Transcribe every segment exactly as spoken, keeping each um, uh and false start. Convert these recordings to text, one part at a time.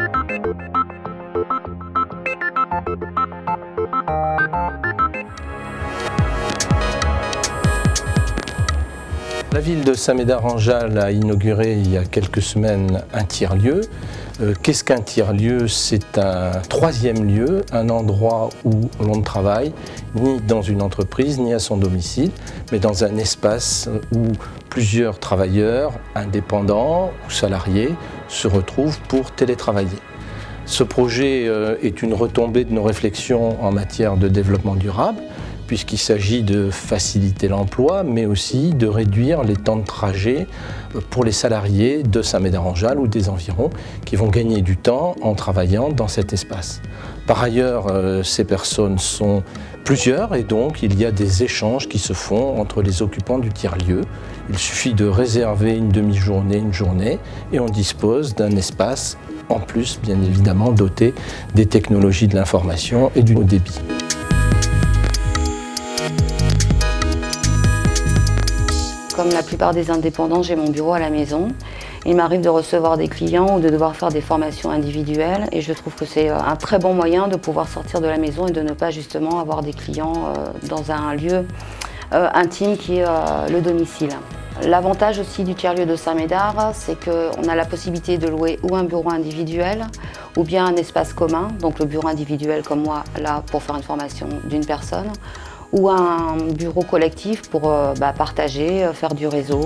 La ville de Saint-Médard-en-Jalles a inauguré il y a quelques semaines un tiers-lieu. Euh, Qu'est-ce qu'un tiers-lieu? C'est un troisième lieu, un endroit où l'on ne travaille ni dans une entreprise ni à son domicile, mais dans un espace où plusieurs travailleurs, indépendants ou salariés, se retrouvent pour télétravailler. Ce projet euh, est une retombée de nos réflexions en matière de développement durable, puisqu'il s'agit de faciliter l'emploi, mais aussi de réduire les temps de trajet pour les salariés de Saint-Médard-en-Jalles ou des environs, qui vont gagner du temps en travaillant dans cet espace. Par ailleurs, ces personnes sont plusieurs et donc il y a des échanges qui se font entre les occupants du tiers-lieu. Il suffit de réserver une demi-journée, une journée, et on dispose d'un espace, en plus bien évidemment doté des technologies de l'information et du haut débit. Comme la plupart des indépendants, j'ai mon bureau à la maison. Il m'arrive de recevoir des clients ou de devoir faire des formations individuelles et je trouve que c'est un très bon moyen de pouvoir sortir de la maison et de ne pas justement avoir des clients dans un lieu intime qui est le domicile. L'avantage aussi du tiers-lieu de Saint-Médard, c'est qu'on a la possibilité de louer ou un bureau individuel ou bien un espace commun, donc le bureau individuel comme moi, là, pour faire une formation d'une personne, ou un bureau collectif pour euh, bah, partager, euh, faire du réseau.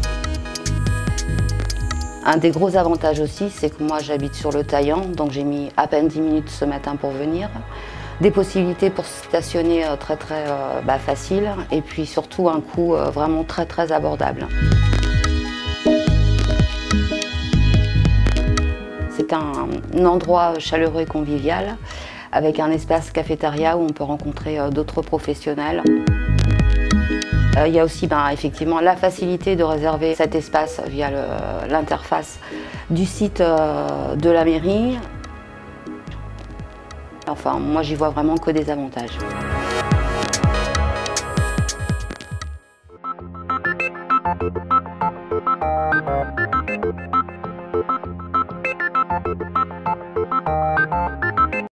Un des gros avantages aussi, c'est que moi j'habite sur le Taillan, donc j'ai mis à peine dix minutes ce matin pour venir. Des possibilités pour stationner euh, très très euh, bah, faciles et puis surtout un coût euh, vraiment très très abordable. C'est un, un endroit chaleureux et convivial, avec un espace cafétéria où on peut rencontrer euh, d'autres professionnels. Euh, il y a aussi ben, effectivement la facilité de réserver cet espace via l'interface du site euh, de la mairie. Enfin, moi j'y vois vraiment que des avantages. Thank you.